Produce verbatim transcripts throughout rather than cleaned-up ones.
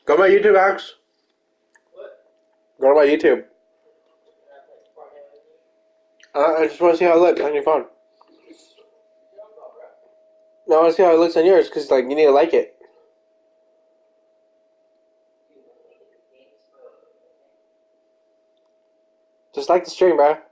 Go to my YouTube, Alex. Go to my YouTube. Uh, I just want to see how it looks on your phone. No, I want to see how it looks on yours, because, like, you need to like it. Just like the stream, bro.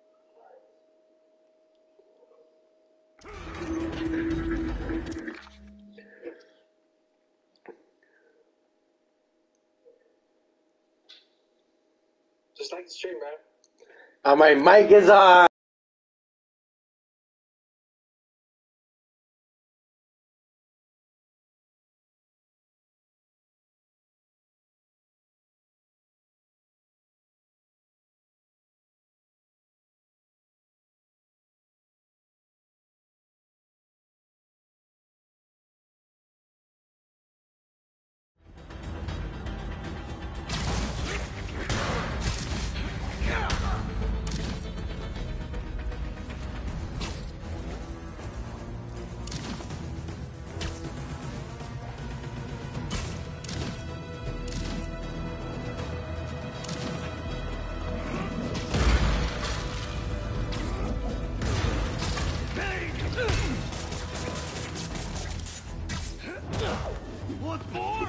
Just like the stream, bro. Uh, my mic is on. What more?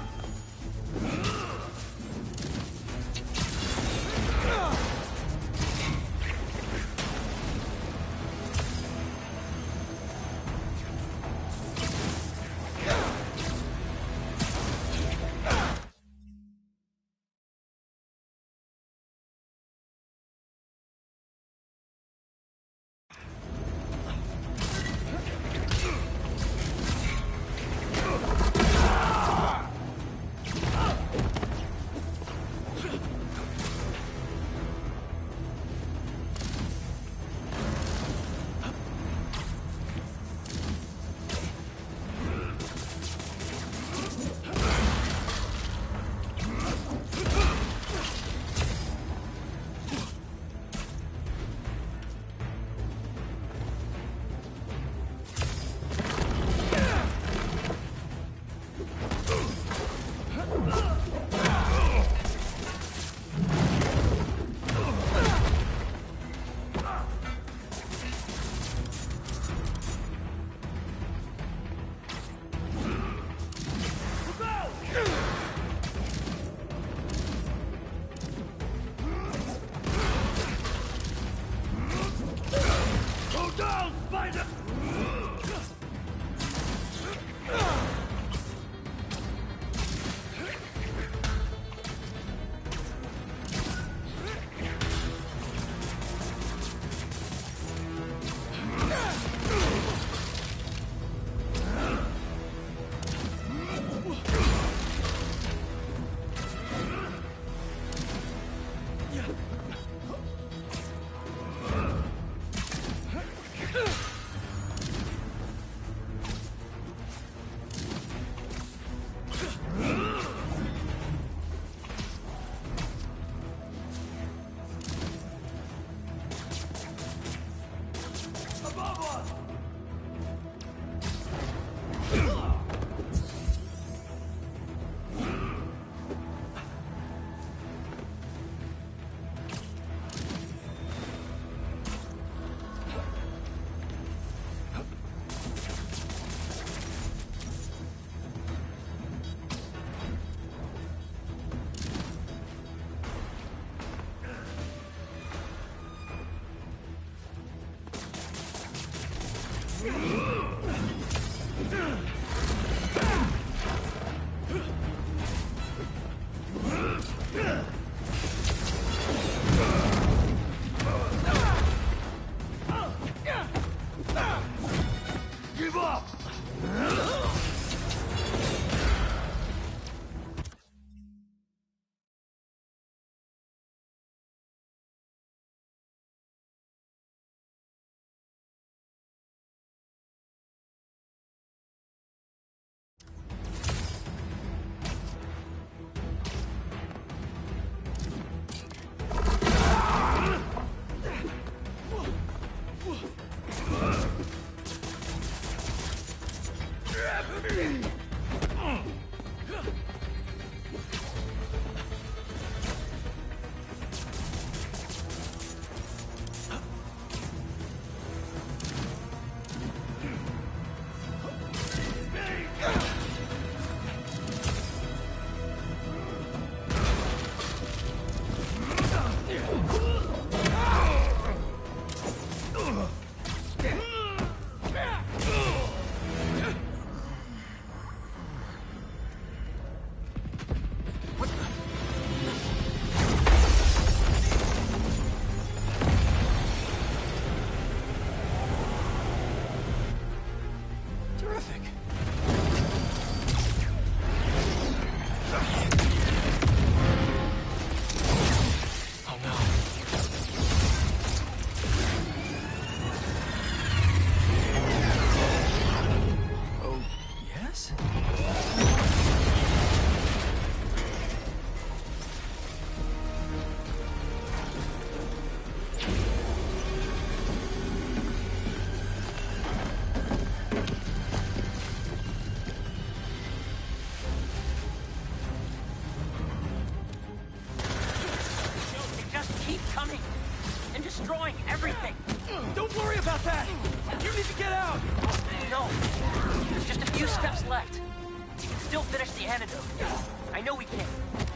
few steps left. We can still finish the antidote. I know we can.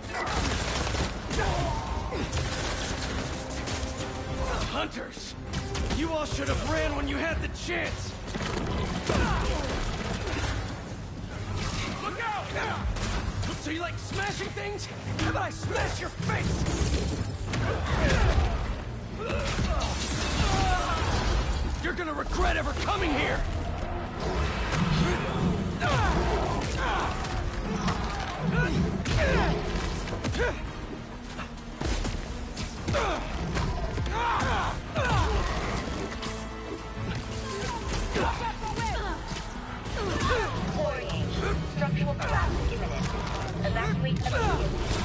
Hunters! You all should have ran when you had the chance! Look out! So you like smashing things? How about I smash your face? You're gonna regret ever coming here! Structural collapse imminent. Evacuate immediately.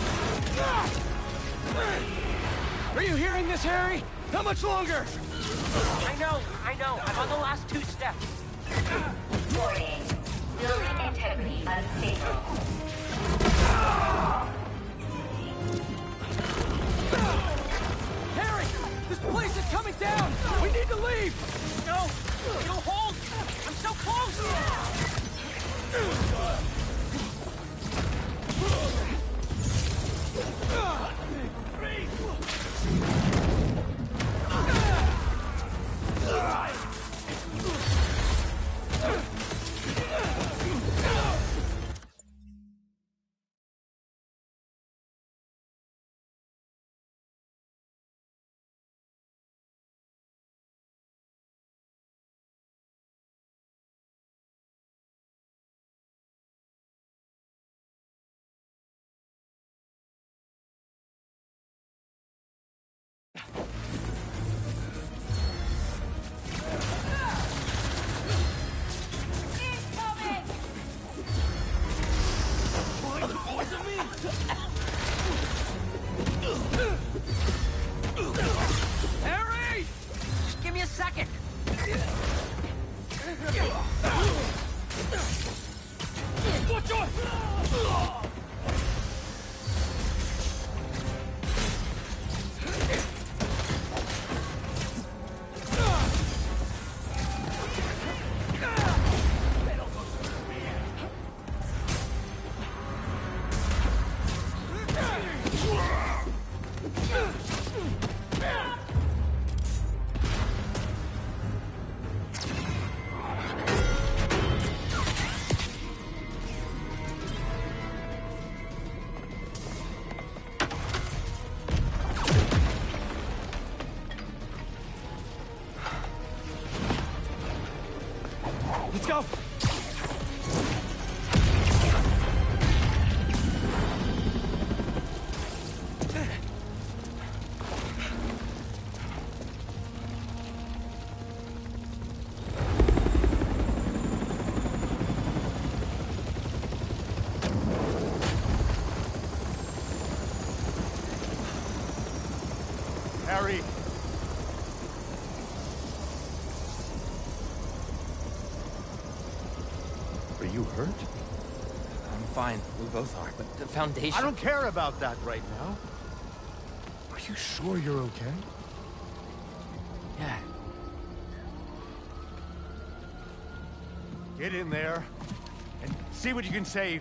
Are you hearing this, Harry? How much longer? I know, I know. I'm on the last two steps. Warning. Building integrity unstable. Harry! This place is coming down! We need to leave! No! It'll hold! I'm so close! Harry! Just give me a second. Watch out! Let's go! Harry! Are you hurt? I'm fine. We both are. But the Foundation... I don't care about that right now. Are you sure you're okay? Yeah. Get in there and see what you can save.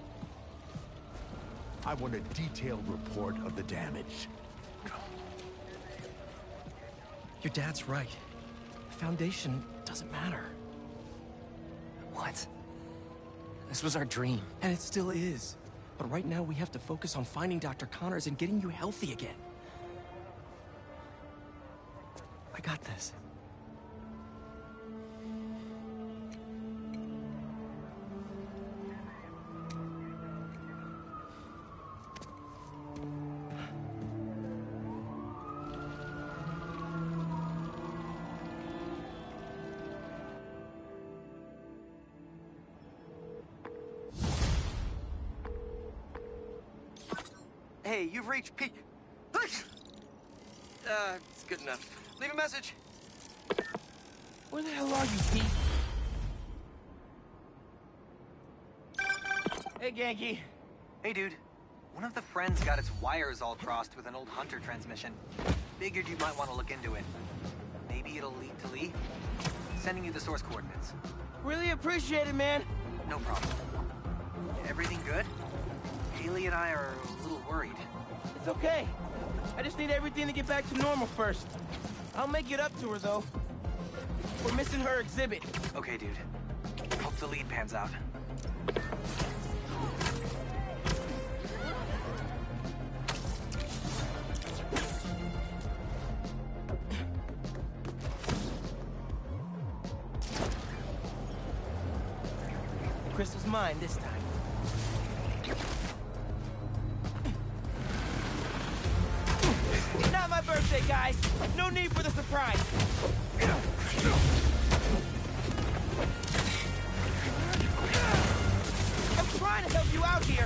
I want a detailed report of the damage. Your dad's right. The Foundation doesn't matter. What? This was our dream. And it still is. But right now we have to focus on finding Doctor Connors and getting you healthy again. I got this. Hey, you've reached peak. Uh, it's good enough. Leave a message. Where the hell are you, Pete? Hey, Genki. Hey, dude. One of the friends got its wires all crossed with an old Hunter transmission. Figured you might want to look into it. Maybe it'll lead to Lee. Sending you the source coordinates. Really appreciate it, man. No problem. Everything good? Haley and I are a little worried. It's okay. I just need everything to get back to normal first. I'll make it up to her, though. We're missing her exhibit. Okay, dude. Hope the lead pans out. Crystal's mine this time. Not my birthday, guys. No need for the surprise. I'm trying to help you out here.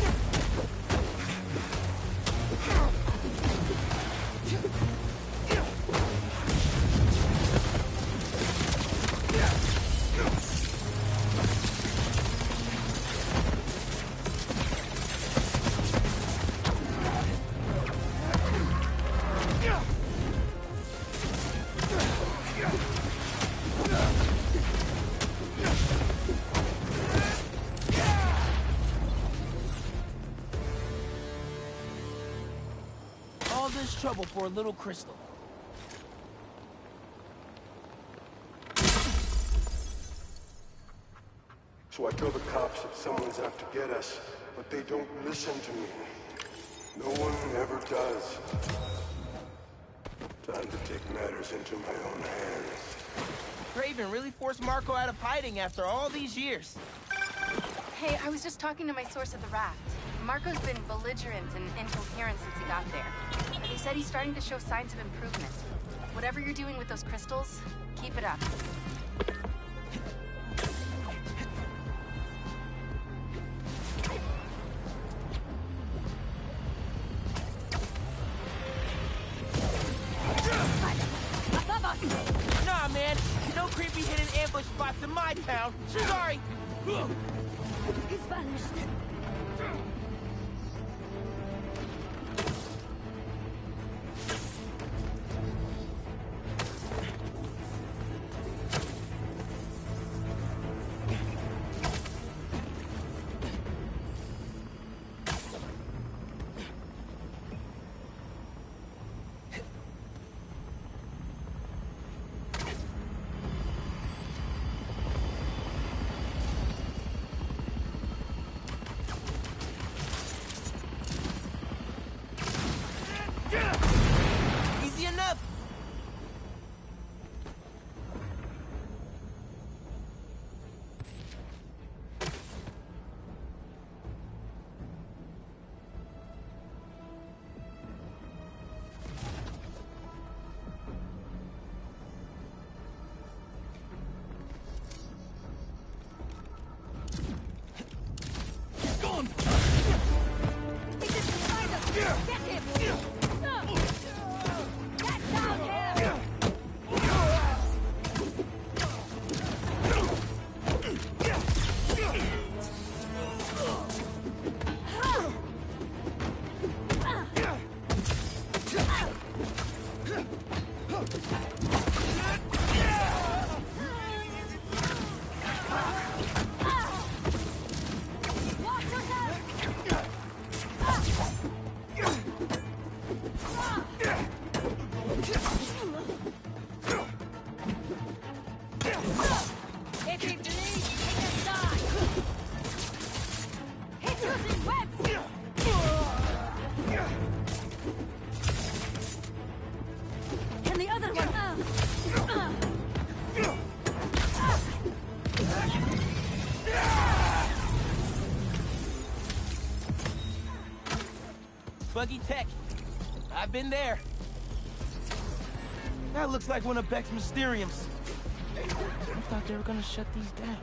All this trouble for a little crystal. So I tell the cops that someone's out to get us, but they don't listen to me. No one ever does. Time to take matters into my own hands. Craven really forced Marco out of hiding after all these years. Hey, I was just talking to my source at the raft. Marco's been belligerent and incoherent since he got there. He said he's starting to show signs of improvement. Whatever you're doing with those crystals, keep it up. Nah, man. No creepy hidden ambush spots in my town. Sorry. He's vanished. Easy enough. Gone! He just behind us! Get him! Get down here! If he bleeds, he can die! He's using webs! And the other one! Uh, Buggy tech. I've been there. That looks like one of Beck's Mysteriums. I thought they were gonna shut these down.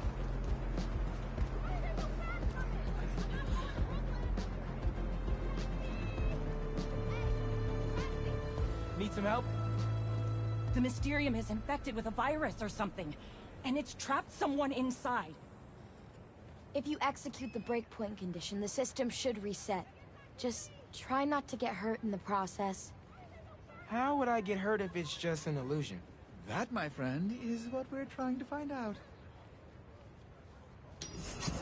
Need some help? The Mysterium is infected with a virus or something, and it's trapped someone inside. If you execute the breakpoint condition, the system should reset. Just try not to get hurt in the process. How would I get hurt if it's just an illusion? That, my friend, is what we're trying to find out.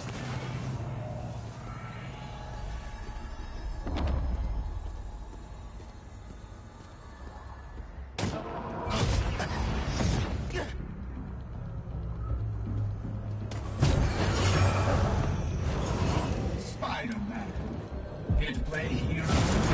here to play hero.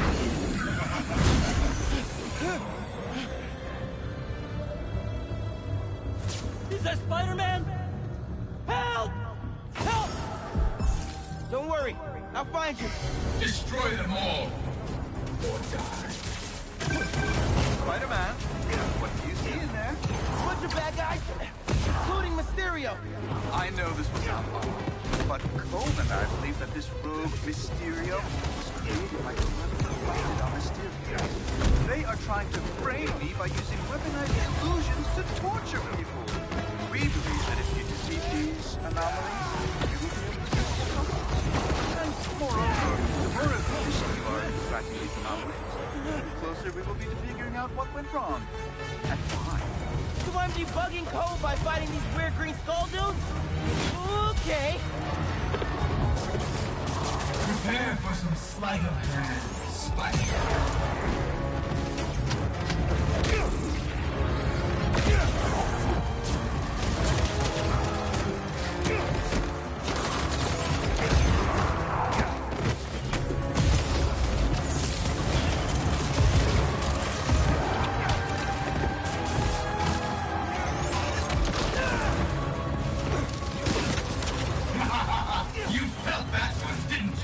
Is that Spider-Man? Help! Help! Don't worry, I'll find you. Destroy them all, or die. Spider-Man, what do you see in there? Bunch of bad guys, including Mysterio. I know this was not fun, but Cole and I believe that this rogue Mysterio was created by whoever created our Mysterio. They are trying to frame me by using weaponized illusions to torture people. We believe that if you defeat these anomalies, you will be able to solve the problem. And moreover, the more efficient you are in tracking these anomalies, the closer we will be to figuring out what went wrong and why. So I'm debugging Cole by fighting these weird green skull dudes? Okay. Prepare for some sleight of hand, Spider-Man. You felt that one, didn't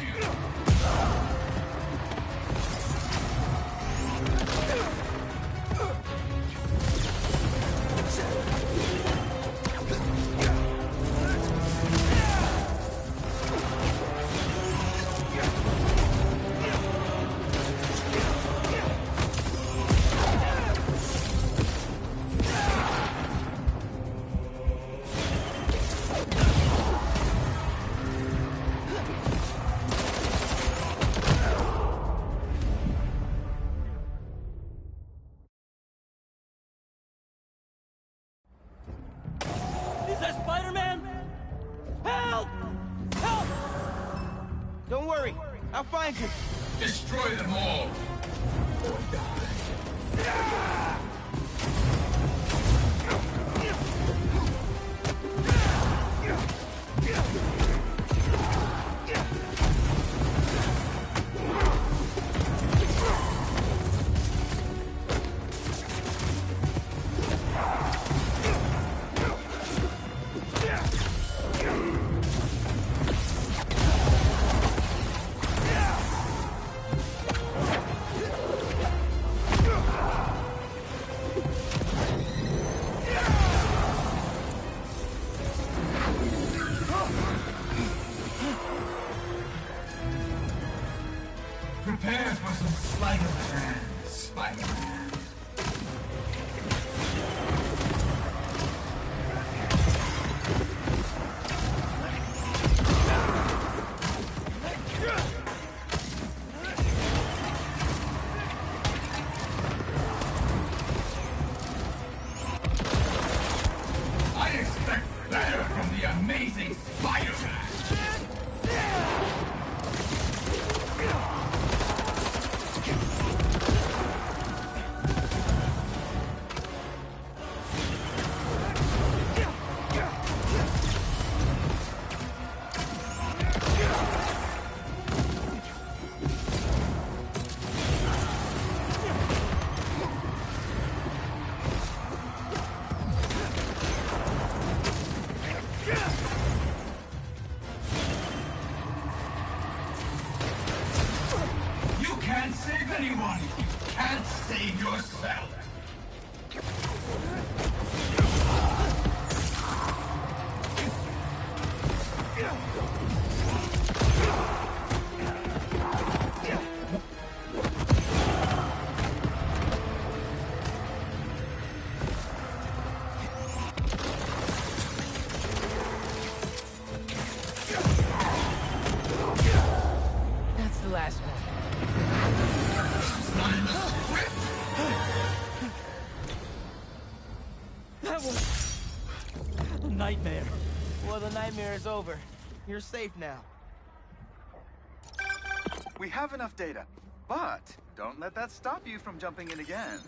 Is that Spider-Man? Help! Help! Don't worry, I'll find you. Destroy them all, or die. Prepare for some sleight of hand, Spider-Man. I expect better from the amazing Spider-Man. You can't save anyone! You can't save yourself! That's the last one. It's not in the script! That was a nightmare. Well, the nightmare is over. You're safe now. We have enough data, but don't let that stop you from jumping in again.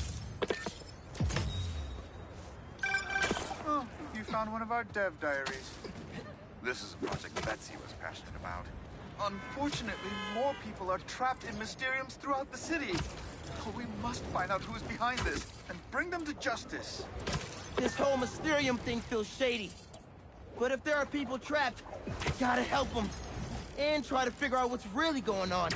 Oh, you found one of our dev diaries. This is a project Betsy was passionate about. Unfortunately, more people are trapped in Mysteriums throughout the city. Oh, we must find out who's behind this and bring them to justice. This whole Mysterium thing feels shady. But if there are people trapped, I gotta help them. And try to figure out what's really going on.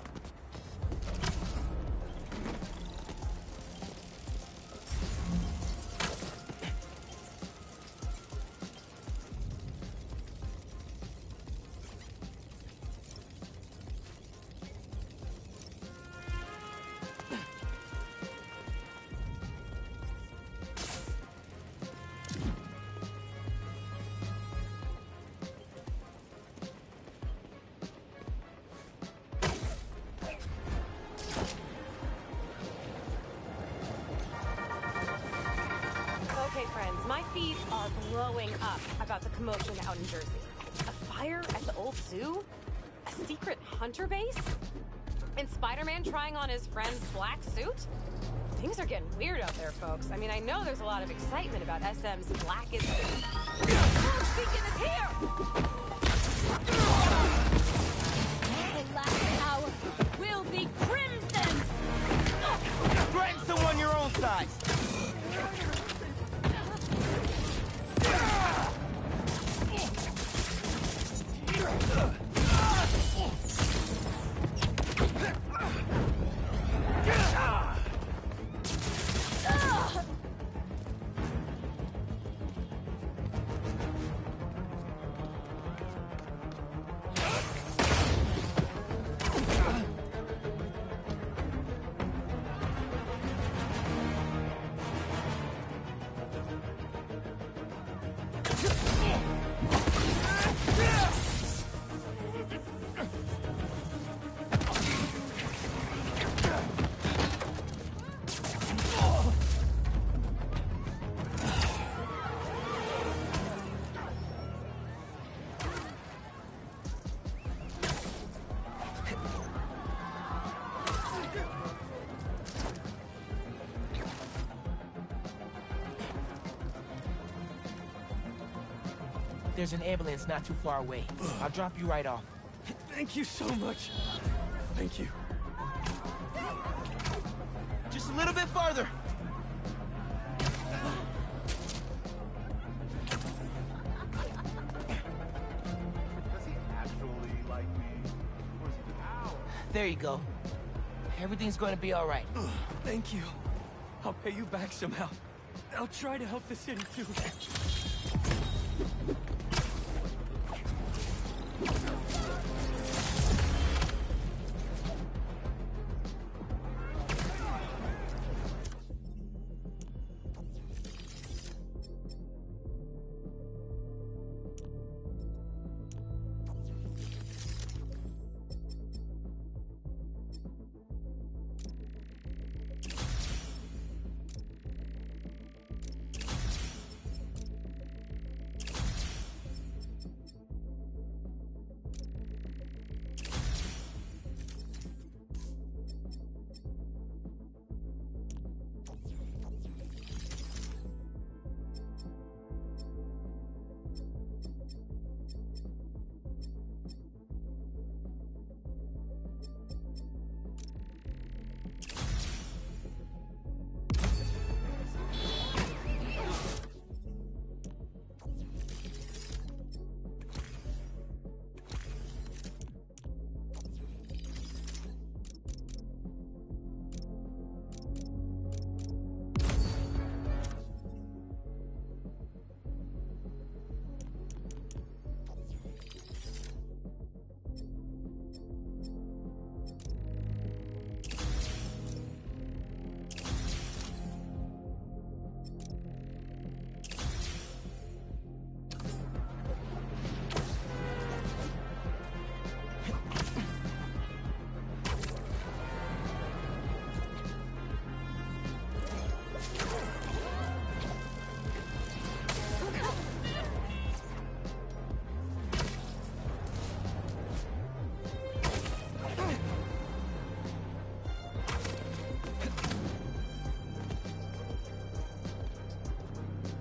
Okay, friends, my feeds are blowing up about the commotion out in Jersey. A fire at the old zoo? A secret hunter base? And Spider-Man trying on his friend's black suit? Things are getting weird out there, folks. I mean, I know there's a lot of excitement about S M's blackest... Beacon is here! The last hour will be crimson! Threaten someone your own size! There's an ambulance not too far away. I'll drop you right off. Thank you so much. Thank you. Just a little bit farther. Does he actually like me? Or is he... Ow! There you go. Everything's going to be all right. Thank you. I'll pay you back somehow. I'll try to help the city too.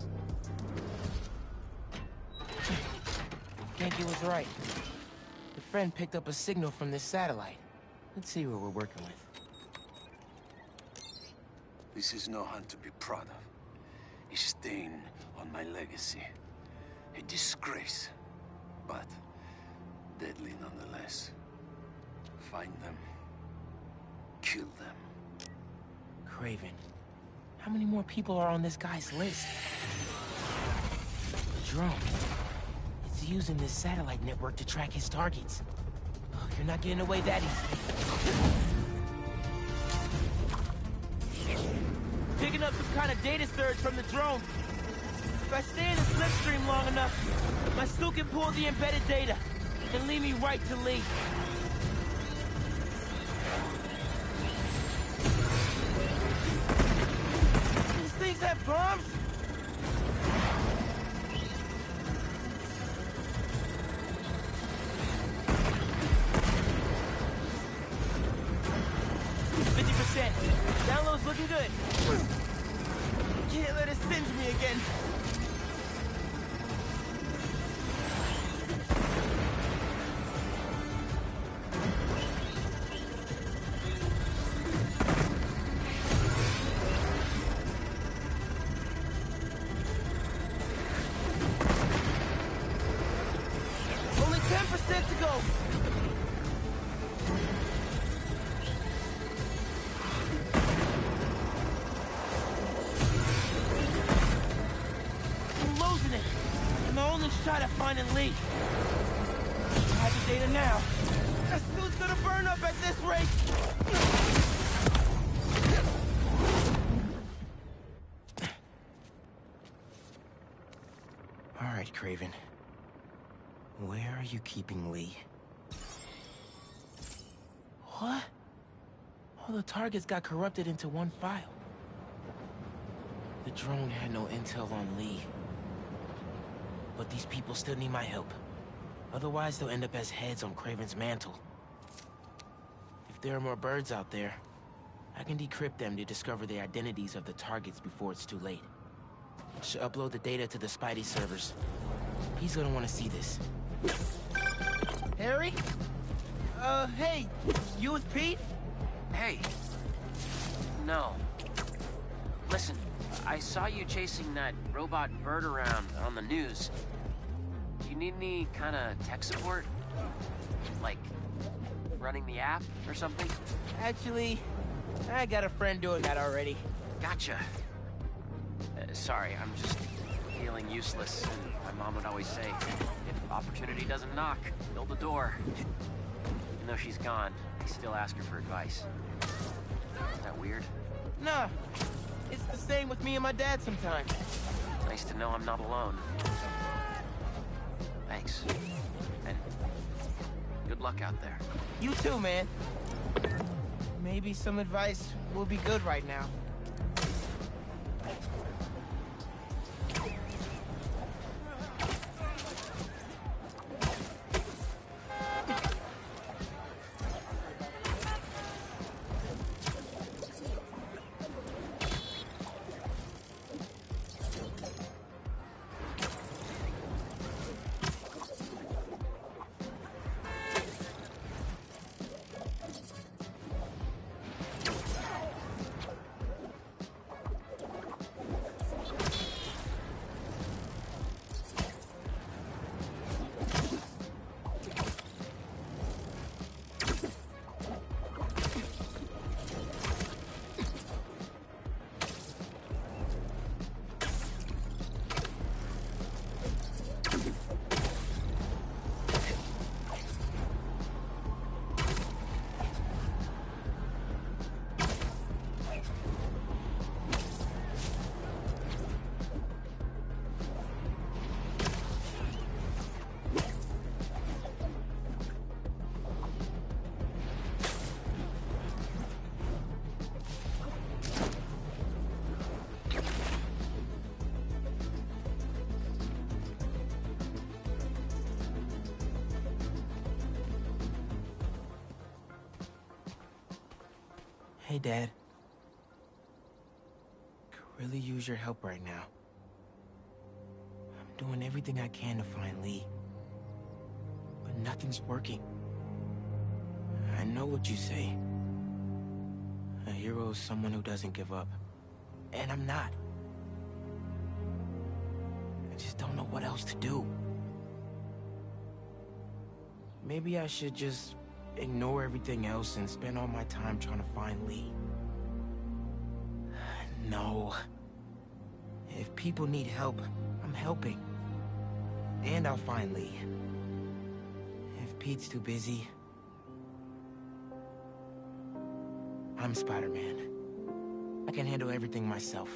Genki was right. The friend picked up a signal from this satellite. Let's see what we're working with. This is no hunt to be proud of. A stain on my legacy. A disgrace. But deadly nonetheless. Find them. Kill them. Kraven, how many more people are on this guy's list? The drone. It's using this satellite network to track his targets. Oh, you're not getting away that easily. Picking up some kind of data surge from the drone. If I stay in the slipstream long enough, my suit can pull the embedded data and lead me right to Lee. These things have bombs? fifty percent. Download's looking good. Can't let it singe me again. Only ten percent to go. Shot at finding Lee. I have the data now. That suit's gonna burn up at this rate. All right, Kraven. Where are you keeping Lee? What? All the targets got corrupted into one file. The drone had no intel on Lee. But these people still need my help. Otherwise, they'll end up as heads on Kraven's mantle. If there are more birds out there, I can decrypt them to discover the identities of the targets before it's too late. I should upload the data to the Spidey servers. He's gonna want to see this. Harry? Uh, hey, you with Pete? Hey. No. Listen, I saw you chasing that robot bird around on the news. Do you need any kind of tech support? Like, running the app or something? Actually, I got a friend doing that already. Gotcha. Uh, sorry, I'm just feeling useless, and my mom would always say, if opportunity doesn't knock, build the door. Even though she's gone, I still ask her for advice. Is that weird? Nah. It's the same with me and my dad sometimes. Nice to know I'm not alone. Thanks. And good luck out there. You too, man. Maybe some advice will be good right now. Hey, Dad. Could really use your help right now. I'm doing everything I can to find Lee. But nothing's working. know what you say. A hero is someone who doesn't give up. And I'm not. I just don't know what else to do. Maybe I should just ignore everything else and spend all my time trying to find Lee. No. If people need help, I'm helping. And I'll find Lee. If Pete's too busy, I'm Spider-Man. I can handle everything myself.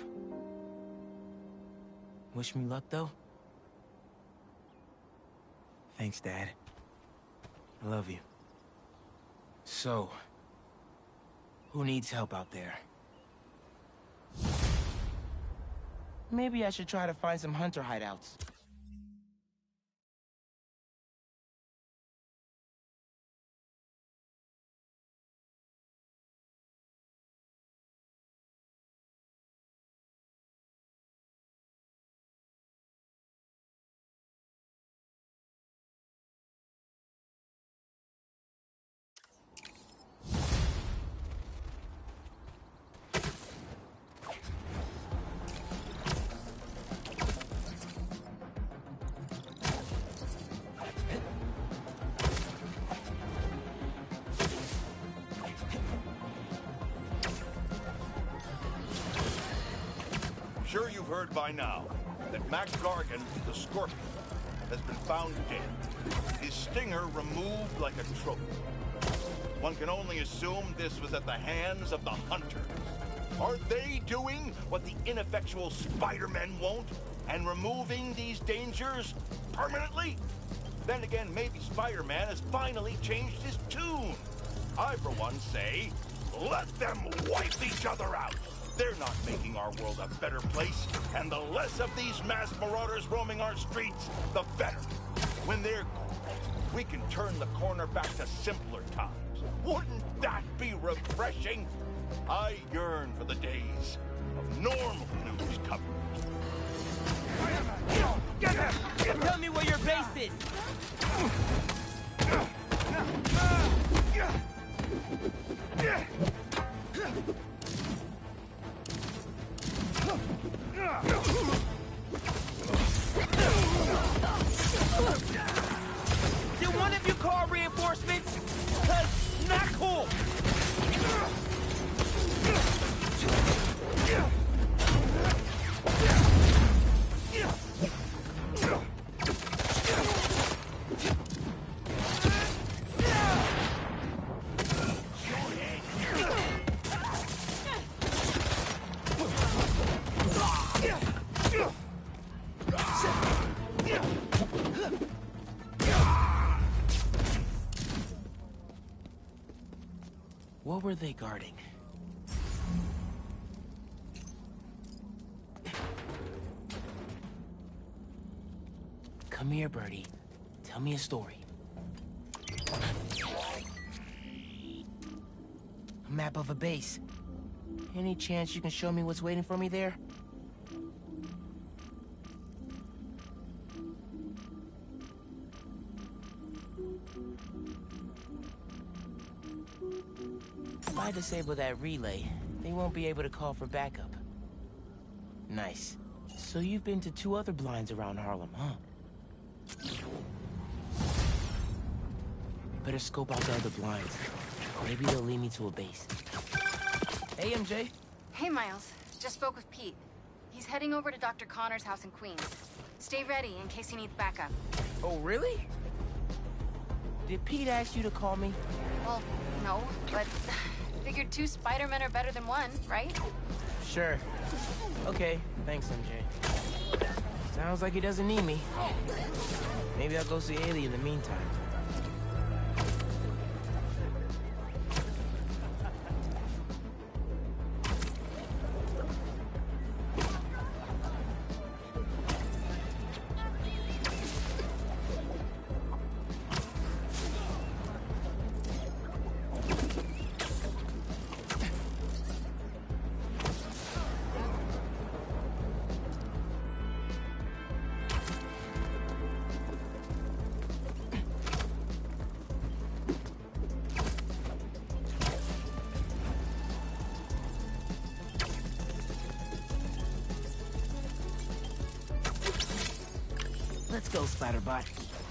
Wish me luck, though? Thanks, Dad. I love you. So, who needs help out there? Maybe I should try to find some hunter hideouts. Sure you've heard by now that Mac Gargan, the Scorpion, has been found dead. His stinger removed like a trophy. One can only assume this was at the hands of the Hunters. Are they doing what the ineffectual Spider-Men won't and removing these dangers permanently? Then again, maybe Spider-Man has finally changed his tune. I, for one, say, let them wipe each other out. They're not making our world a better place, and the less of these mass marauders roaming our streets, the better. When they're gone, we can turn the corner back to simpler times. Wouldn't that be refreshing? I yearn for the days of normal news coverage. Get him! Tell me where your base is! Did one of you call reinforcements? Cause not cool! What were they guarding? Come here, Birdie. Tell me a story. A map of a base. Any chance you can show me what's waiting for me there? If I disable that relay, they won't be able to call for backup. Nice. So you've been to two other blinds around Harlem, huh? Better scope out the other blinds. Maybe they'll lead me to a base. Hey, M J. Hey, Miles. Just spoke with Pete. He's heading over to Doctor Connor's house in Queens. Stay ready in case he needs backup. Oh, really? Did Pete ask you to call me? Well, no, but figured two Spider-Men are better than one, right? Sure. Okay, thanks, M J. Sounds like he doesn't need me. Maybe I'll go see Ailey in the meantime. go, Spider-Bot.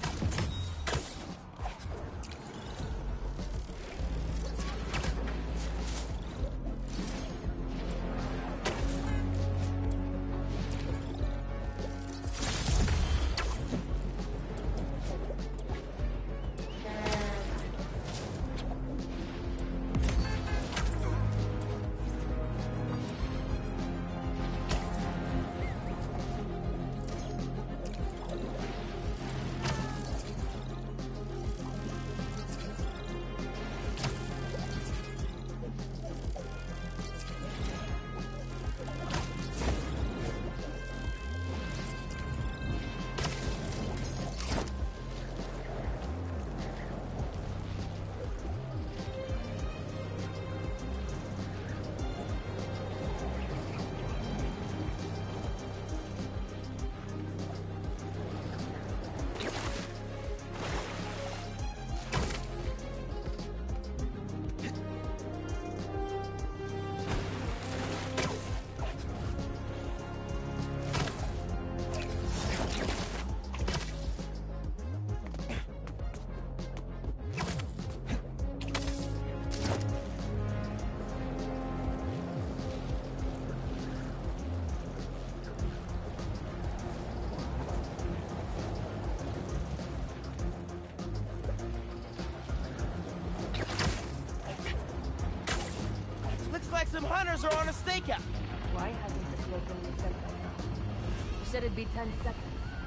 Some hunters are on a stakeout. Why hasn't the cloak been reset by now? You said it'd be ten seconds.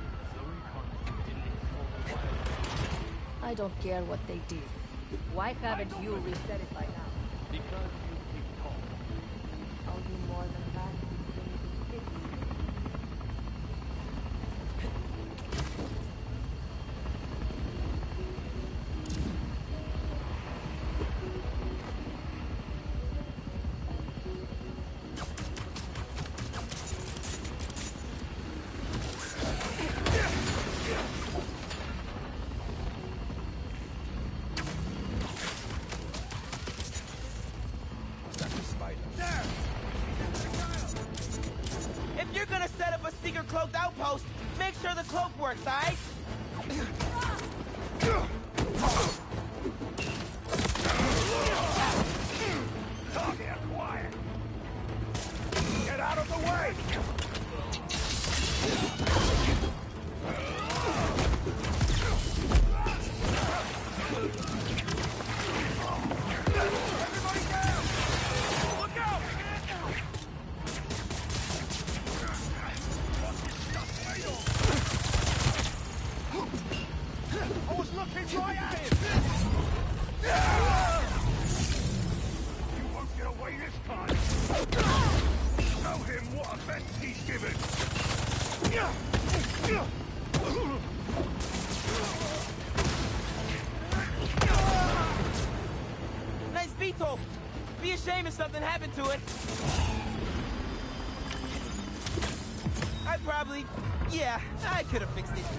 I don't care what they did. Why haven't you reset it by now? Because you keep talking. I'll do more than that. If you're gonna set up a secret cloaked outpost, make sure the cloak works, alright? Talk here, quiet. Get out of the way! Everybody down! Look out! I was looking right at him! You won't get away this time! Show him what offense he's given! Nice Beetle! Be ashamed if something happened to it. I probably... yeah, I could have fixed it.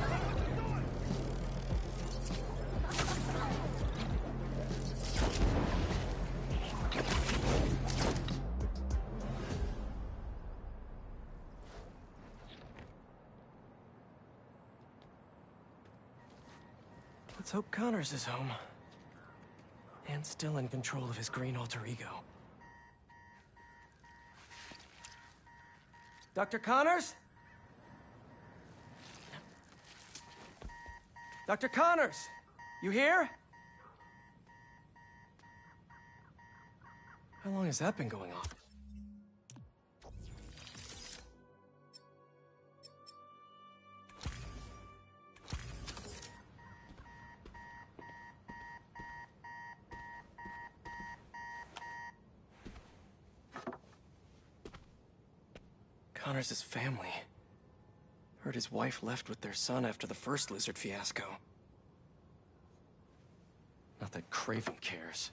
Let's hope Connors is home. And still in control of his green alter ego. Doctor Connors? Doctor Connors! You here? How long has that been going on? Connors' family. Heard his wife left with their son after the first lizard fiasco. Not that Kraven cares.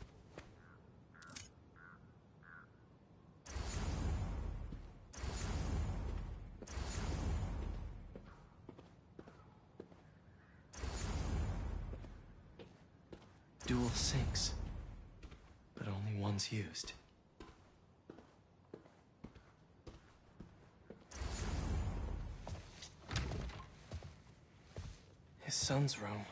Dual sinks, but only one's used. His son's room.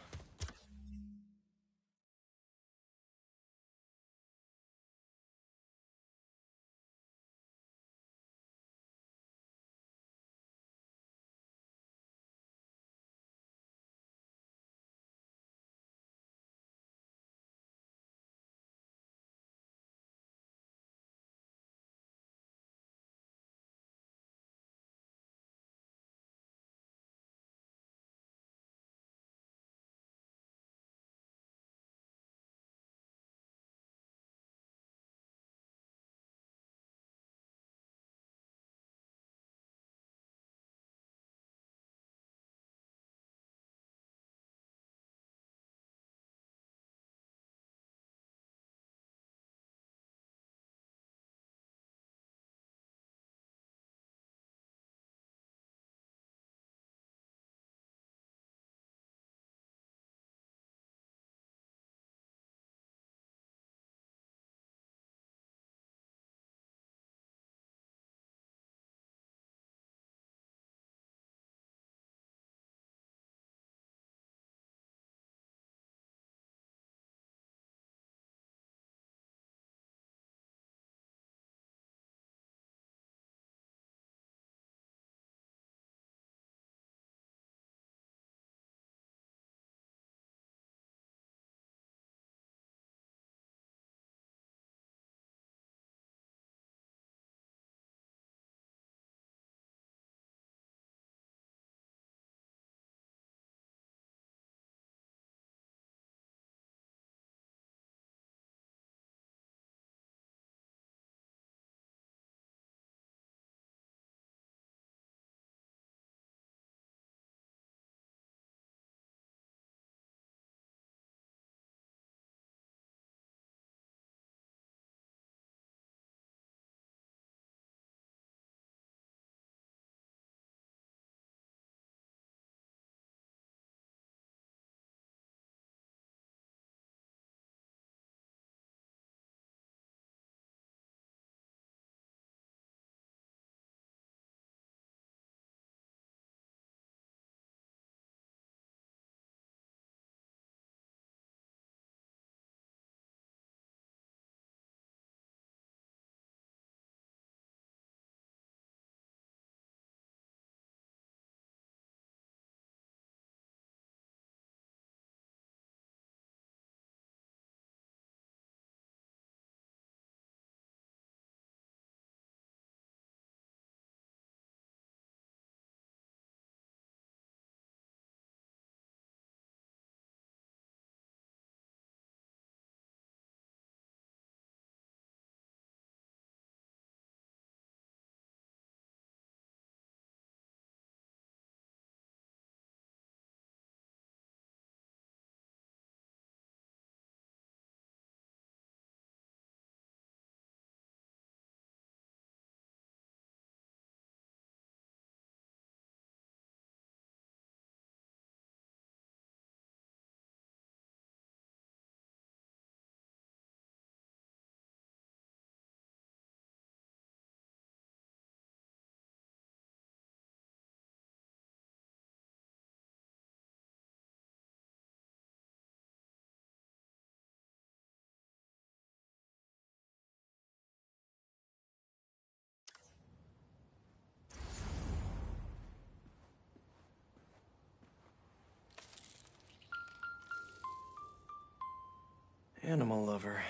Animal lover.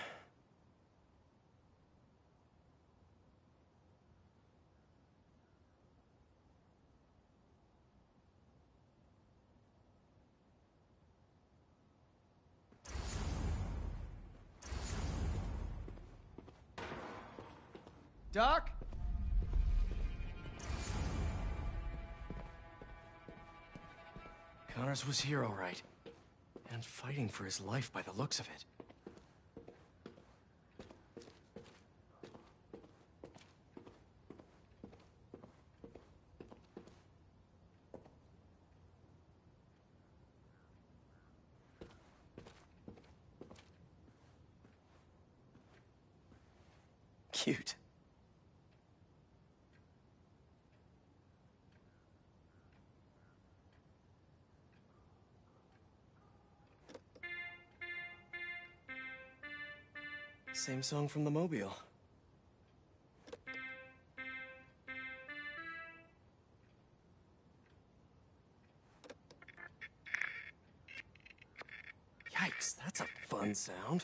Doc? Connors was here, all right. And fighting for his life by the looks of it. Cute. Same song from the Mobile. Yikes, that's a fun sound.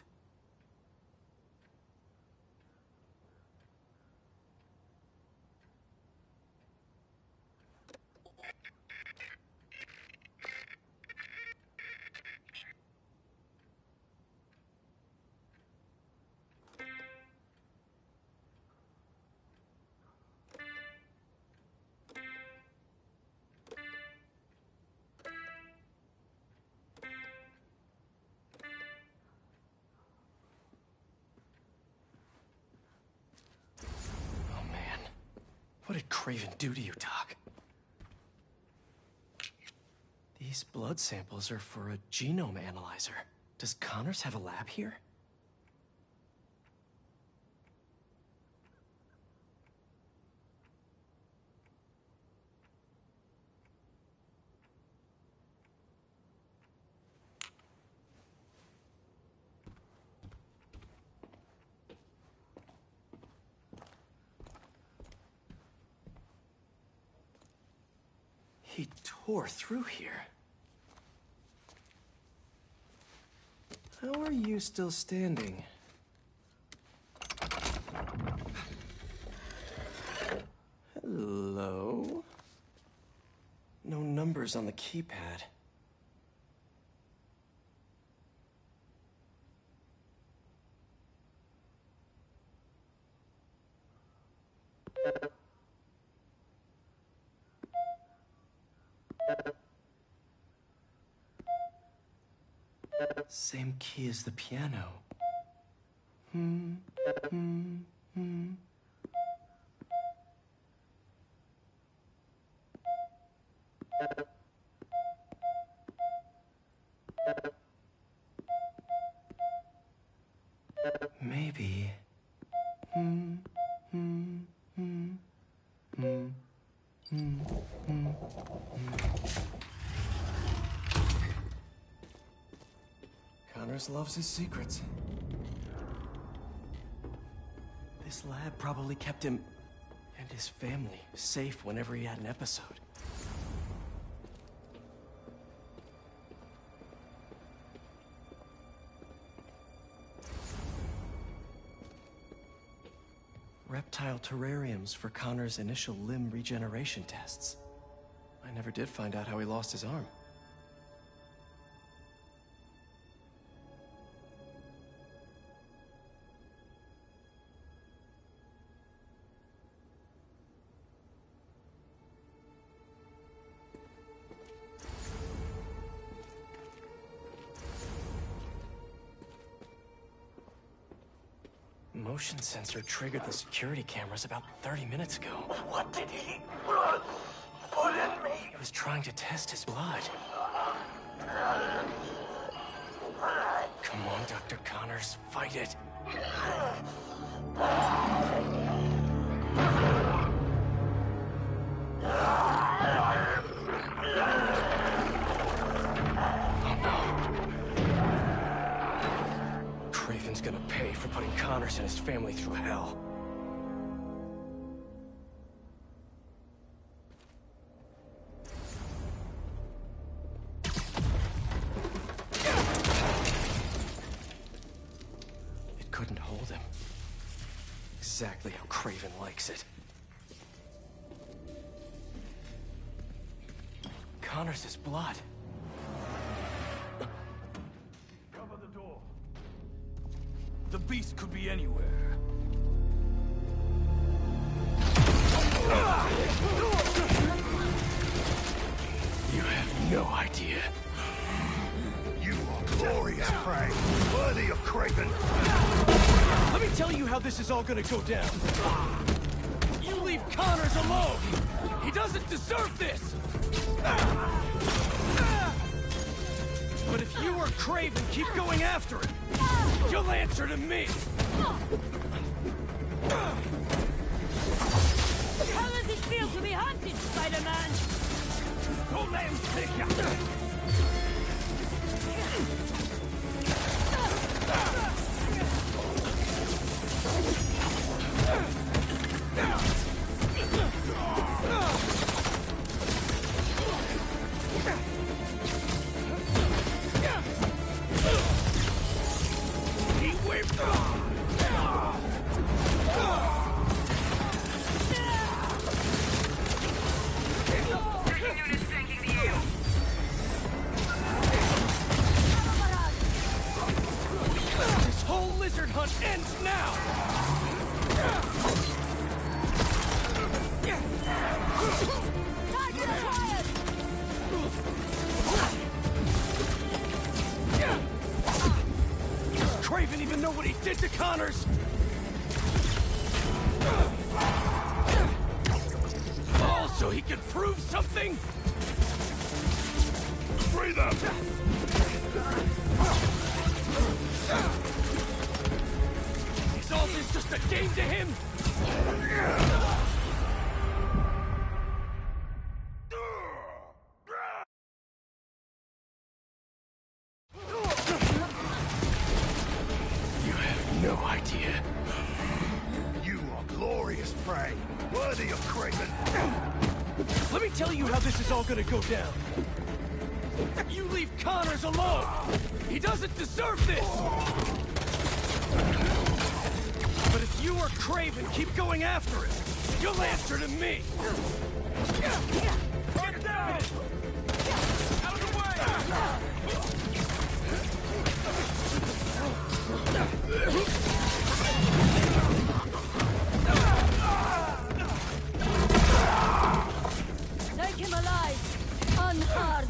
What did Craven do to you, Doc? These blood samples are for a genome analyzer. Does Connors have a lab here? He tore through here. How are you still standing? Hello? No numbers on the keypad. Same key as the piano. Hmm, hmm, hmm. Maybe. Hmm, hmm, hmm, hmm, hmm, hmm, hmm. Connors loves his secrets. This lab probably kept him and his family safe whenever he had an episode. Reptile terrariums for Connor's initial limb regeneration tests. I never did find out how he lost his arm. Motion sensor triggered the security cameras about thirty minutes ago. What did he put in me? He was trying to test his blood. Come on, Doctor Connors, fight it. Craven's gonna pay for putting Connors and his family through hell. It couldn't hold him. Exactly how Craven likes it. Connors' blood. The beast could be anywhere. You have no idea. You are glorious prey, worthy of Craven. Let me tell you how this is all gonna go down. You leave Connors alone. He doesn't deserve this. But if you or Craven keep going after him, you'll answer to me! How does it feel to be hunted, Spider-Man? Don't let him take you! This whole lizard hunt ends now! Does Kraven even know what he did to Connors? All so he could prove something? Free them! Is all this just a game to him? You have no idea. You are glorious prey, worthy of Kraven. Let me tell you how this is all gonna go down. You leave Connors alone! He doesn't deserve this! But if you or Kraven keep going after him, you'll answer to me! Get down! Out of the Take him alive, unharmed.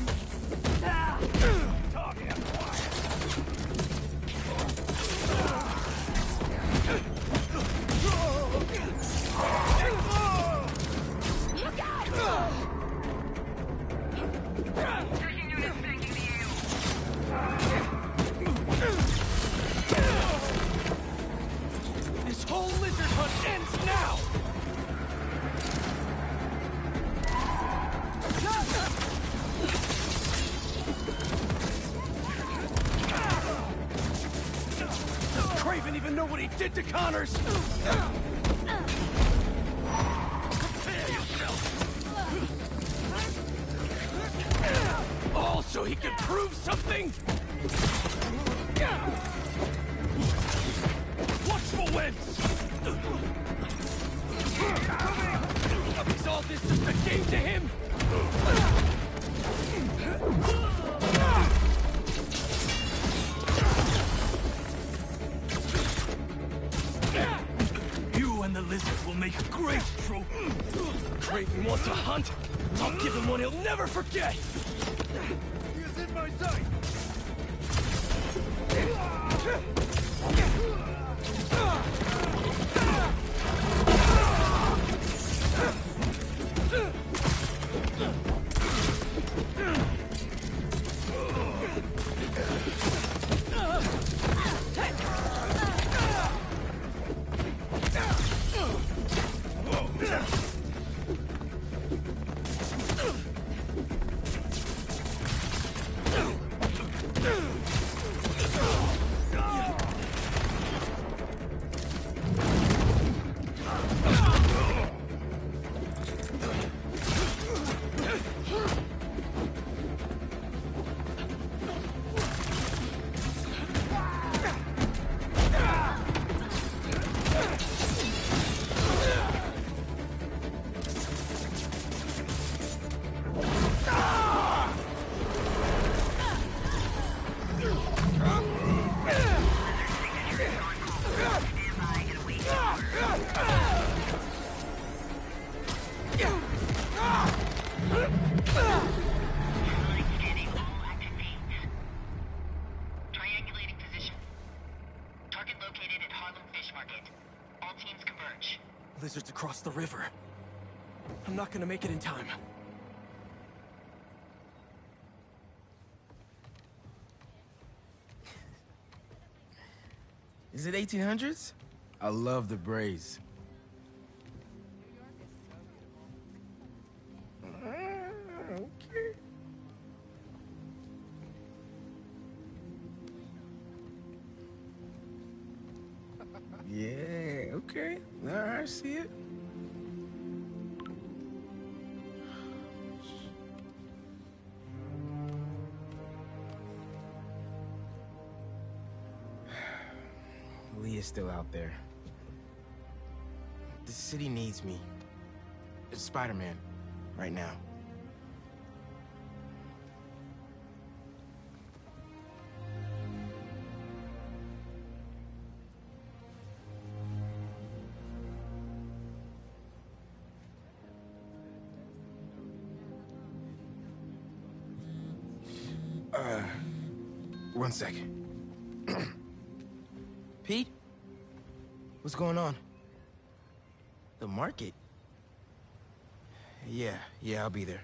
This whole lizard hunt ends now! Does Kraven even know what he did to Connors? All so he could prove something? Watchful wins! Is all this just a game to him? You and the lizard will make a great troop. Kraven wants a hunt. I'll give him one he'll never forget. He is in my sight. Lizards across the river. I'm not gonna make it in time. Is it eighteen hundreds? I love the braids. Okay. Yeah, okay. Okay, I see it. Lee is still out there. The city needs me. It's Spider-Man, right now. Uh, one second. Pete? What's going on? The market? Yeah, yeah, I'll be there.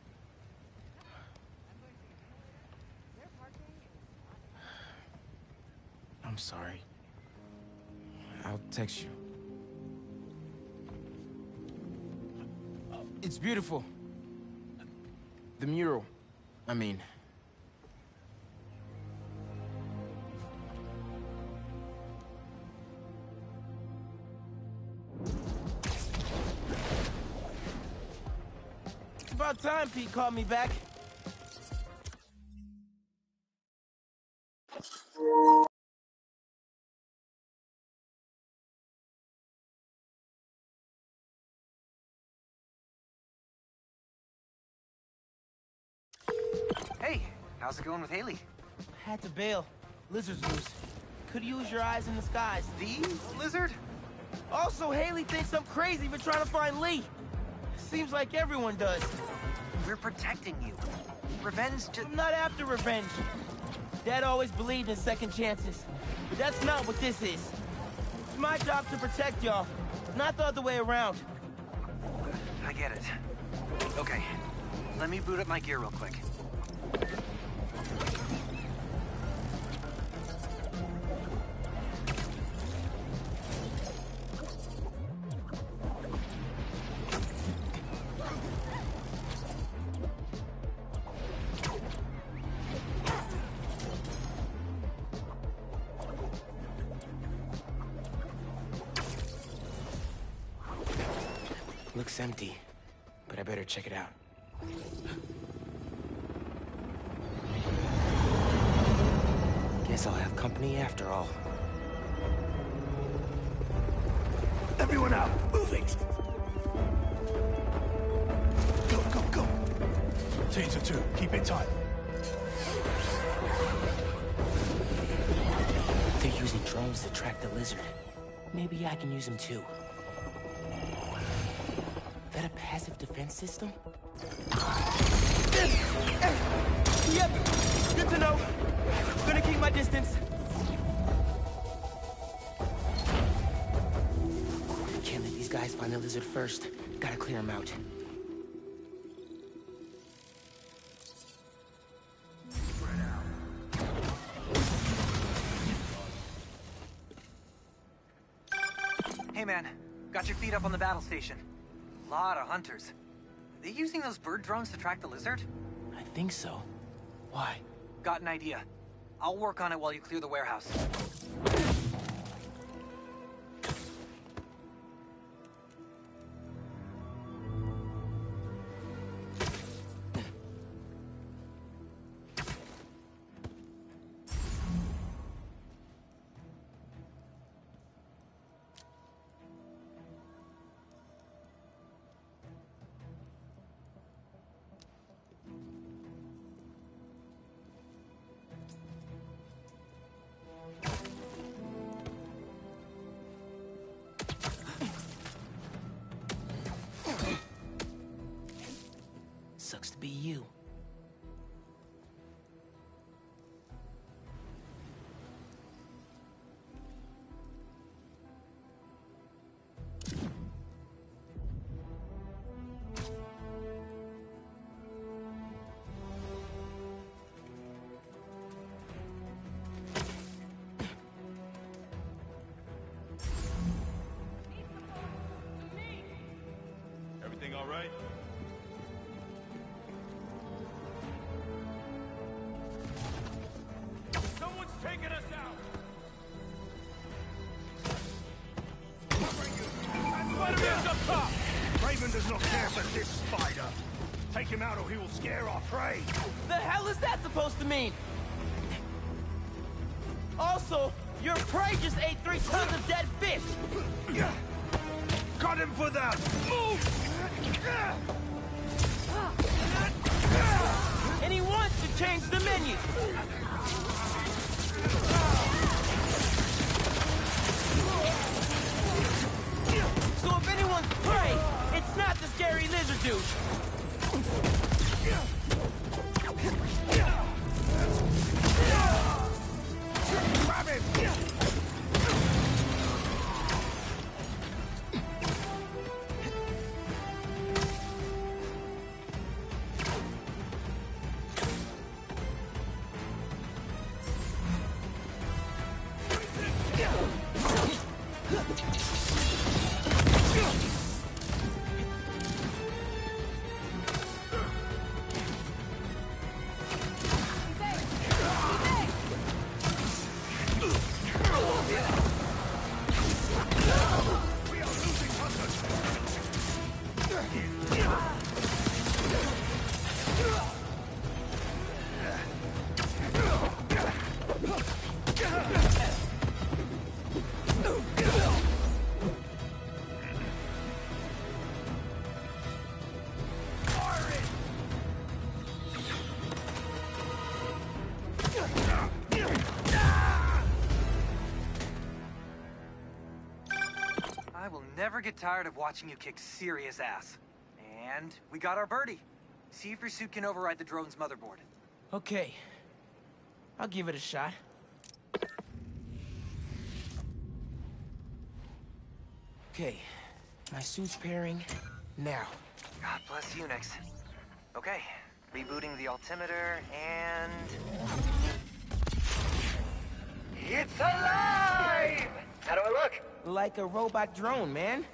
I'm sorry. I'll text you. It's beautiful. The mural, I mean. About time Pete called me back. Hey, how's it going with Haley? Had to bail. Lizard's loose. Could use your eyes in the skies. The lizard? Also, Haley thinks I'm crazy for trying to find Lee. Seems like everyone does. We're protecting you. Revenge just... I'm not after revenge. Dad always believed in second chances. But that's not what this is. It's my job to protect y'all, not the other way around. I get it. Okay, let me boot up my gear real quick. Looks empty, but I better check it out. Guess I'll have company after all. Everyone out! Moving! Go, go, go! Team to two, keep it tight. They're using drones to track the lizard. Maybe I can use them too. Is that a passive defense system? Yep, good to know. Gonna keep my distance. Can't let these guys find the lizard first. Gotta clear them out. Hey man, got your feet up on the battle station. Lot of hunters. Are they using those bird drones to track the lizard? I think so. Why? Got an idea. I'll work on it while you clear the warehouse. Sucks to be you. Everything all right? Someone's taking us out! Covering Ha! Raven does not care for this spider. Take him out or he will scare our prey. The hell is that supposed to mean? Also, your prey just ate three tons of dead fish. Got him for that. Move! And he wants to change the menu. So if anyone's prey, it's not the scary lizard dude. Grab him! I will never get tired of watching you kick serious ass. And we got our birdie. See if your suit can override the drone's motherboard. Okay. I'll give it a shot. Okay. My suit's pairing now. God bless Unix. Okay. Rebooting the altimeter and... It's alive! How do I look? Like a robot drone, man.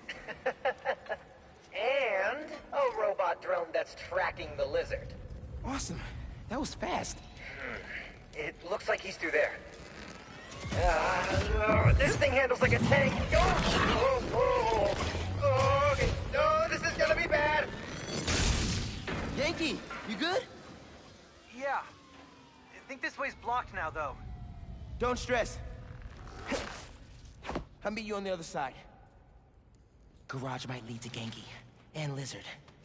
And a robot drone that's tracking the lizard. Awesome. That was fast. It looks like he's through there. Uh, oh, this thing handles like a tank. Oh, oh, oh, oh, okay. No, this is gonna be bad. Yankee, you good? Yeah. I think this way's blocked now, though. Don't stress. I'll meet you on the other side. Garage might lead to Genki and Lizard.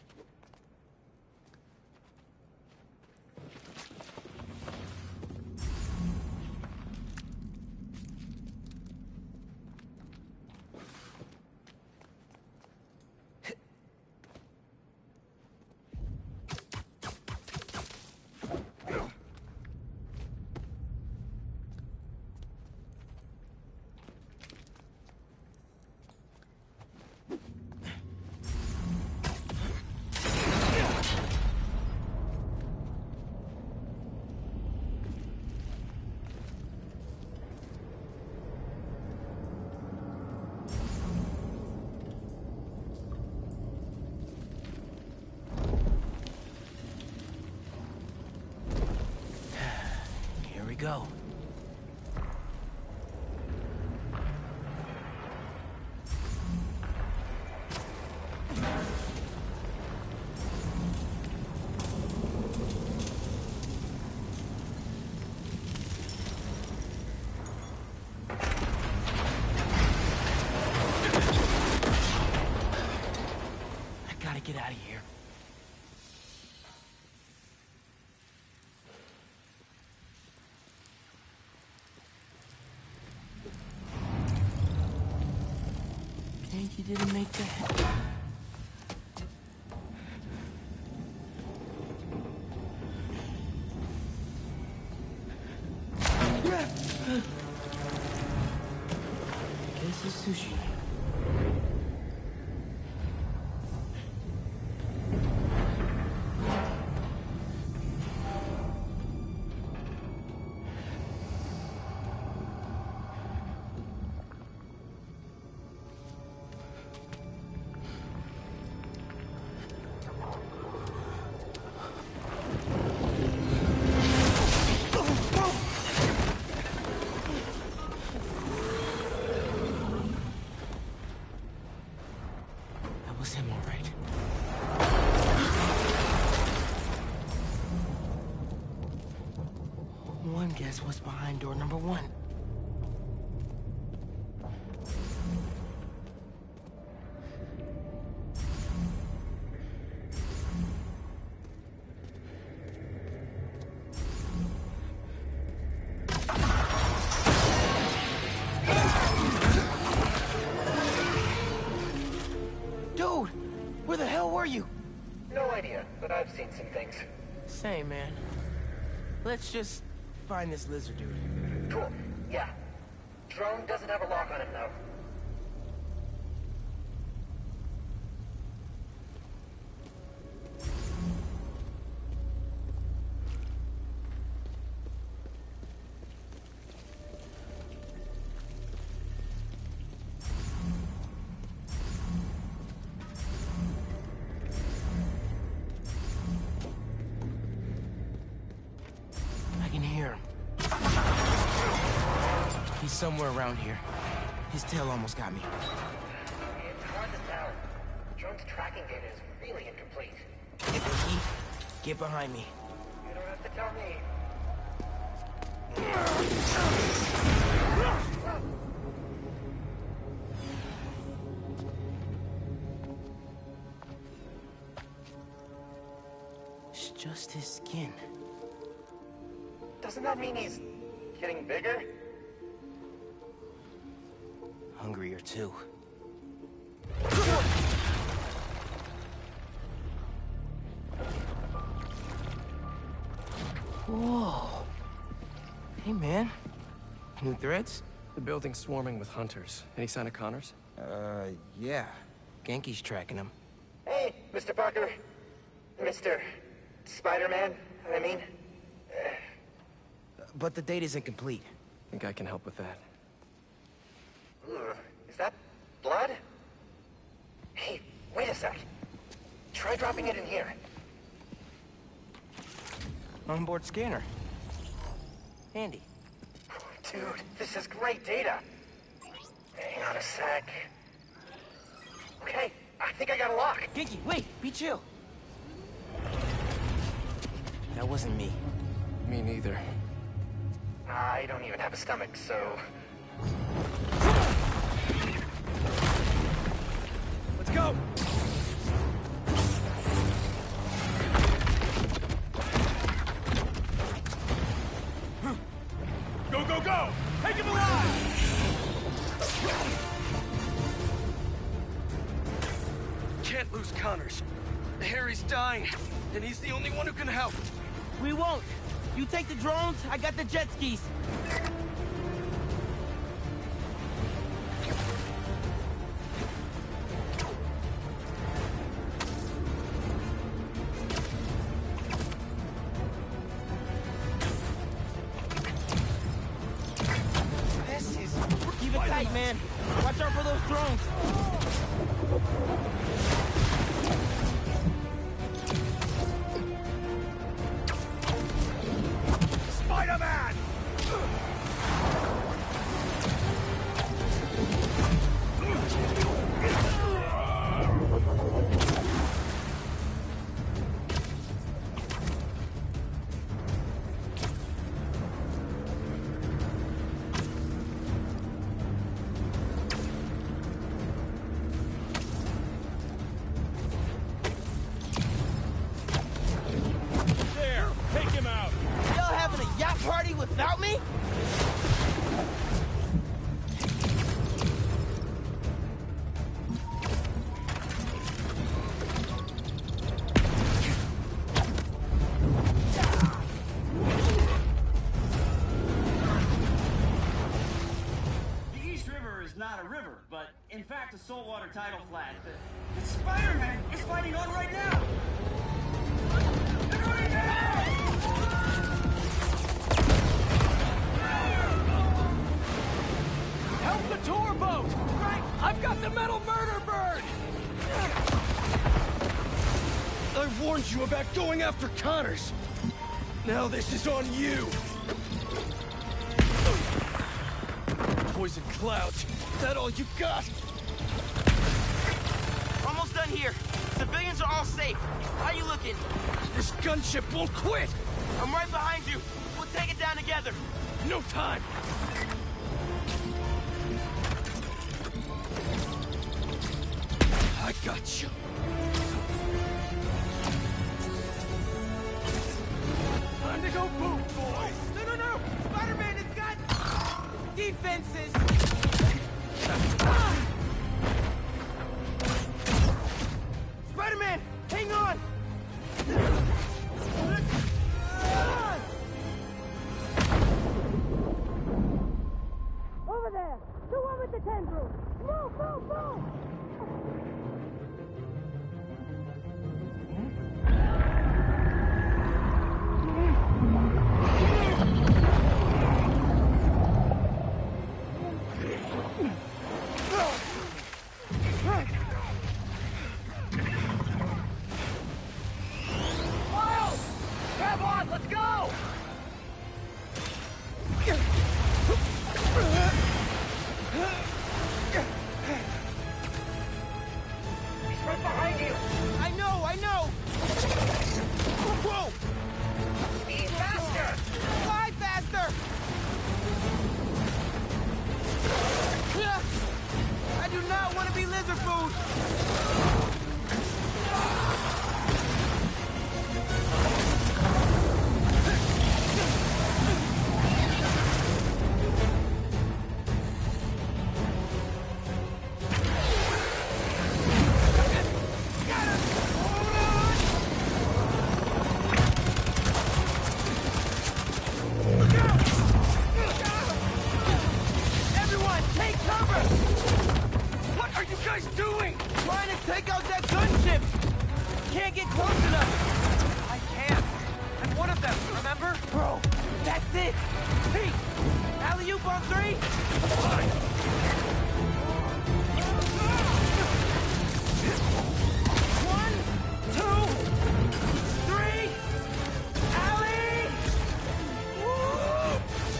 Go. I gotta get out of here. You didn't make that. This is sushi. was him, all right. One guess what's behind door number one. Dude, where the hell were you? No idea, but I've seen some things. Same, man. Let's just find this lizard dude. Cool, yeah. Drone doesn't have a lock on him, though. I can hear him. He's somewhere around here. His tail almost got me. It's hard to tell. Drone's tracking data is really incomplete. Get the key. Get behind me. You don't have to tell me. It's just his skin. Doesn't that mean he's getting bigger? Hungrier, too. Whoa. Hey, man. New threads? The building's swarming with hunters. Any sign of Connors? Uh, yeah. Genki's tracking him. Hey, Mister Parker. Mister Spider-Man, I mean. But the data's incomplete. Think I can help with that. Ugh, is that blood? Hey, wait a sec. Try dropping it in here. Onboard scanner. Handy. Dude, this is great data. Hang on a sec. Okay, I think I got a lock. Genki, wait, be chill. That wasn't me. Me neither. I don't even have a stomach, so... Let's go! Go, go, go! Take him alive! Can't lose Connors. Harry's dying, and he's the only one who can help. We won't. You take the drones, I got the jet skis. This is... Keep it tight, man. Watch out for those drones. Spider-Man! There! Take him out! Y'all having a yacht party without me? The East River is not a river, but in fact a saltwater tidal flat. The, the Spider-Man is fighting on right now! They're running down! Help the tour boat! Right! I've got the metal murder bird! I warned you about going after Connors. Now this is on you. Poison clouds. That all you got? Almost done here. safe. How you looking? This gunship won't quit! I'm right behind you. We'll take it down together. No time! I got you. Time to go boom, boys! No, no, no! Spider-Man has got defenses! Spider-Man, hang on! Over there! The one with the tendrils! Move, move, move! Miles! Grab on, let's go! He's right behind you! I know, I know! Whoa! Speed faster! Fly faster! I do not want to be lizard food! Everyone, take cover! What are you guys doing? Trying to take out that gunship! Can't get close enough! I can't. I'm one of them, remember? Bro, that's it! Pete! Alley-oop on three! One, two, three! Alley! Woo!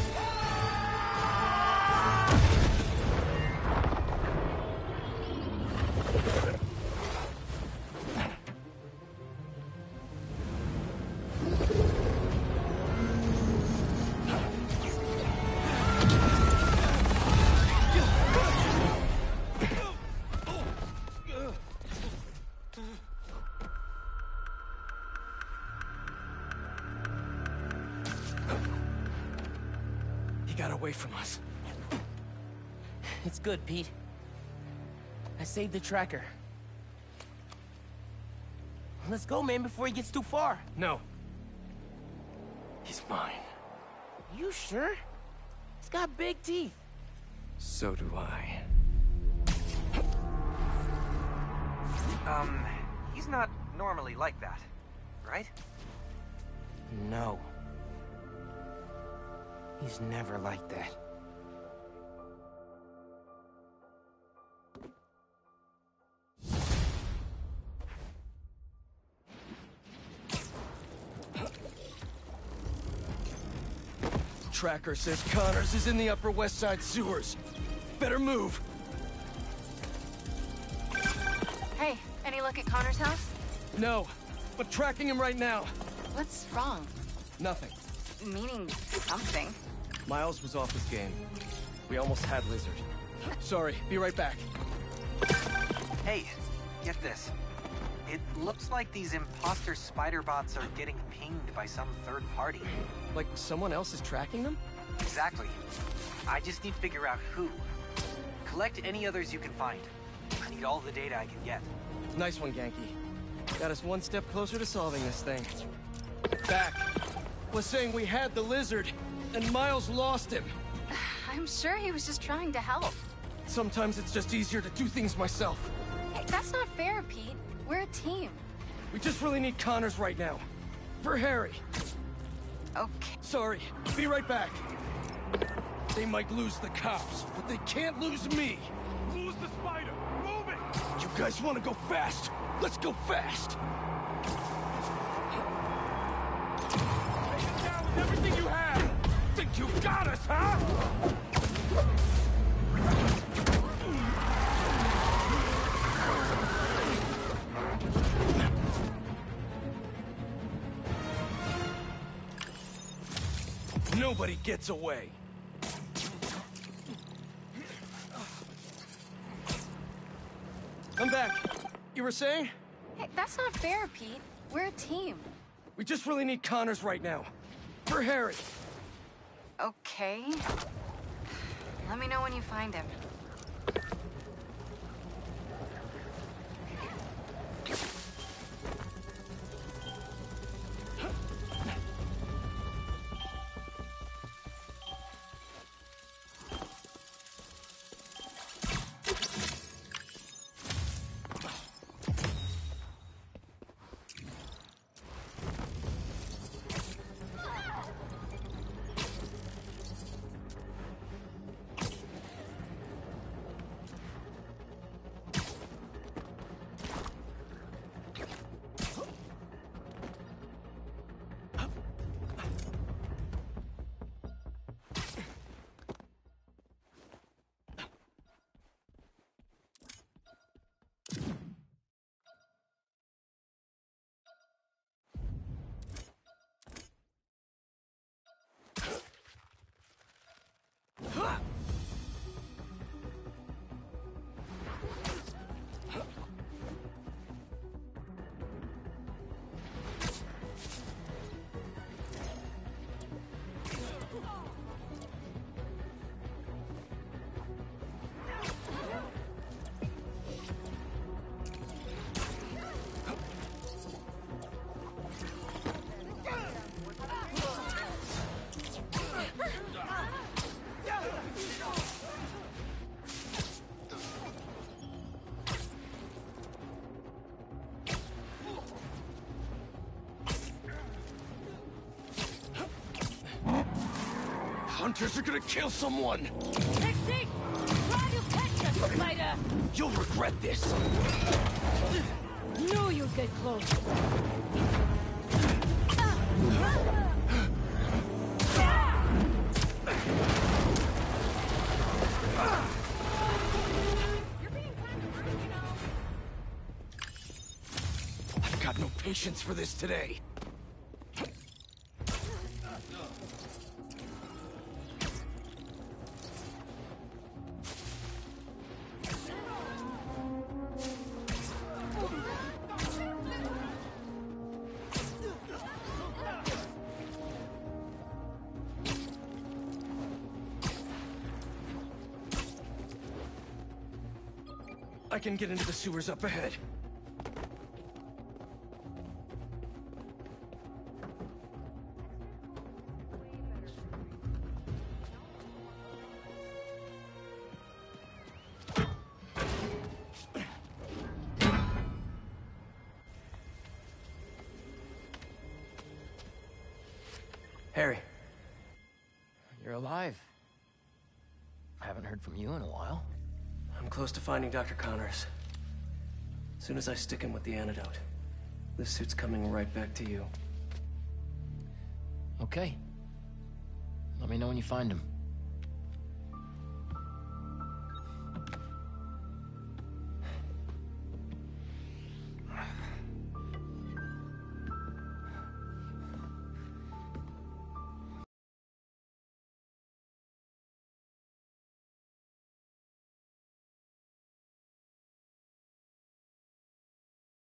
He got away from us. It's good, Pete. I saved the tracker. Let's go, man, before he gets too far. No. He's mine. You sure? He's got big teeth. So do I. Um, he's not normally like that, right? No. He's never like that. Tracker says Connors is in the Upper West Side sewers. Better move. Hey, any look at Connor's house? No, but tracking him right now. What's wrong? Nothing. Meaning something. Miles was off his game. We almost had Lizard. Sorry, be right back. Hey, get this. It looks like these imposter spider bots are getting pinged by some third party. Like someone else is tracking them? Exactly. I just need to figure out who. Collect any others you can find. I need all the data I can get. Nice one, Genki. Got us one step closer to solving this thing. Back. Was saying we had the Lizard, and Miles lost him. I'm sure he was just trying to help. Sometimes it's just easier to do things myself. Hey, that's not fair, Pete. We're a team. We just really need Connors right now. For Harry. Okay. Sorry. Be right back. They might lose the cops, but they can't lose me. Lose the spider! Move it! You guys want to go fast? Let's go fast! Take it down with everything you have! Think you got us, huh? Nobody gets away. I'm back. You were saying? Hey, that's not fair, Pete. We're a team. We just really need Connors right now. For Harry. Okay. Let me know when you find him. Hunters are gonna kill someone! Pixie! Try to catch us, Spider! You'll regret this! Knew you'd get close. I've got no patience for this today. I can get into the sewers up ahead. Harry. You're alive. I haven't heard from you in a while. I'm close to finding Doctor Connors. As soon as I stick him with the antidote, this suit's coming right back to you. Okay. Let me know when you find him.